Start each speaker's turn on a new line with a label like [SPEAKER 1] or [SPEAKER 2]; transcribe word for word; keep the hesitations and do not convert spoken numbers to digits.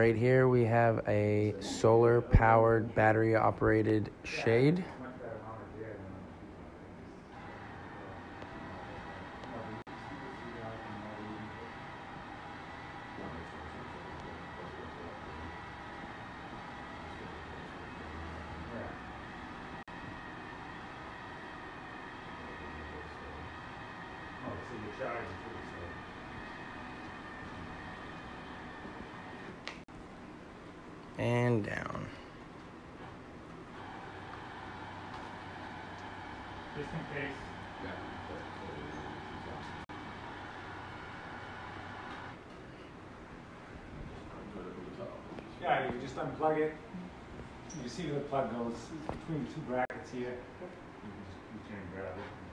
[SPEAKER 1] Right here we have a solar powered battery operated shade. And down.
[SPEAKER 2] Just in case. Yeah, you just unplug it. You see where the plug goes. It's between the two brackets here. You can just reach in and grab it.